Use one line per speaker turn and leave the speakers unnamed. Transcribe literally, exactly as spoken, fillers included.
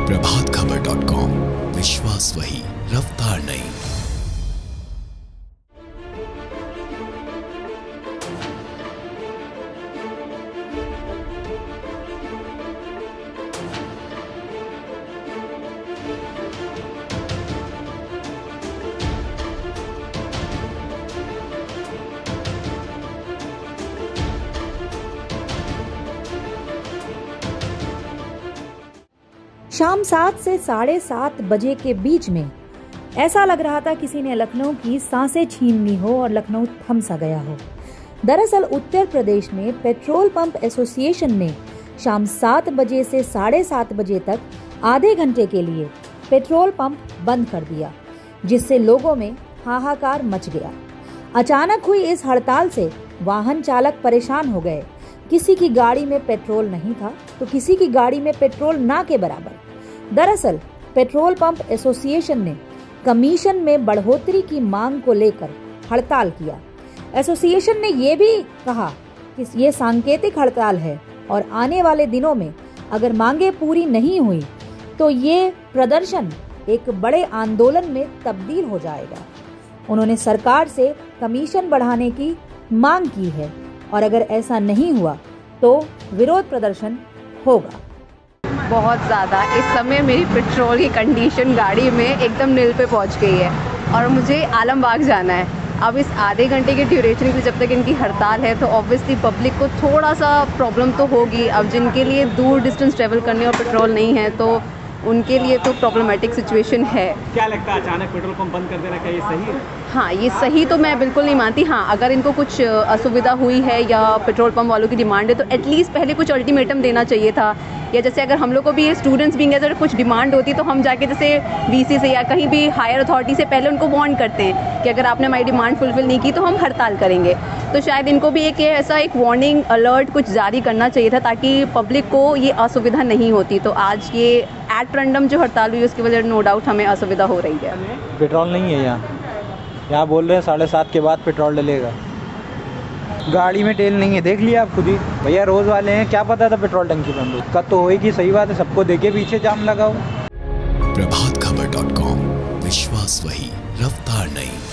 Prabhat Khabar dot com, विश्वास वही, रफ्तार नहीं।
शाम सात से साढ़े सात बजे के बीच में ऐसा लग रहा था किसी ने लखनऊ की सांसें छीन ली हो और लखनऊ थम सा गया हो। दरअसल उत्तर प्रदेश में पेट्रोल पंप एसोसिएशन ने शाम सात बजे से साढ़े सात बजे तक आधे घंटे के लिए पेट्रोल पंप बंद कर दिया, जिससे लोगों में हाहाकार मच गया। अचानक हुई इस हड़ताल से वाहन चालक परेशान हो गए। किसी की गाड़ी में पेट्रोल नहीं था तो किसी की गाड़ी में पेट्रोल ना के बराबर। दरअसल पेट्रोल पंप एसोसिएशन ने कमीशन में बढ़ोतरी की मांग को लेकर हड़ताल किया। एसोसिएशन ने ये भी कहा कि ये सांकेतिक हड़ताल है और आने वाले दिनों में अगर मांगे पूरी नहीं हुई तो ये प्रदर्शन एक बड़े आंदोलन में तब्दील हो जाएगा। उन्होंने सरकार से कमीशन बढ़ाने की मांग की है और अगर ऐसा नहीं हुआ तो विरोध प्रदर्शन होगा।
बहुत ज़्यादा इस समय मेरी पेट्रोल की कंडीशन गाड़ी में एकदम नील पे पहुंच गई है और मुझे आलमबाग जाना है। अब इस आधे घंटे के ड्यूरेशन की जब तक इनकी हड़ताल है तो ऑब्वियसली पब्लिक को थोड़ा सा प्रॉब्लम तो होगी। अब जिनके लिए दूर डिस्टेंस ट्रेवल करने और पेट्रोल नहीं है तो उनके लिए तो प्रॉब्लमेटिक सिचुएशन है।
क्या लगता है अचानक पेट्रोल पंप बंद कर देना, क्या ये सही है?
हाँ, ये सही तो मैं बिल्कुल नहीं मानती। हाँ, अगर इनको कुछ असुविधा हुई है या पेट्रोल पंप वालों की डिमांड है तो एटलीस्ट पहले कुछ अल्टीमेटम देना चाहिए था। या जैसे अगर हम लोग को भी स्टूडेंट्स भी अगर कुछ डिमांड होती तो हम जाके जैसे वीसी से या कहीं भी हायर अथॉरिटी से पहले उनको वार्न करते हैं कि अगर आपने हमारी डिमांड फुलफिल नहीं की तो हम हड़ताल करेंगे। तो शायद इनको भी एक ऐसा एक वार्निंग अलर्ट कुछ जारी करना चाहिए था ताकि पब्लिक को ये असुविधा नहीं होती। तो आज ये एट रैंडम जो हड़ताल हुई उसकी वजह से नो डाउट हमें असुविधा हो रही है।
पेट्रोल नहीं है यहाँ यहाँ बोल रहे हैं साढ़े सात के बाद पेट्रोल डलेगा। गाड़ी में तेल नहीं है, देख लिया आप खुद ही। भैया रोज वाले हैं, क्या पता था पेट्रोल टंकी बंद हो। कब तो होएगी, सही बात है, सबको देखे पीछे जाम लगा हो।
प्रभात खबर डॉट कॉम, विश्वास वही, रफ्तार नहीं।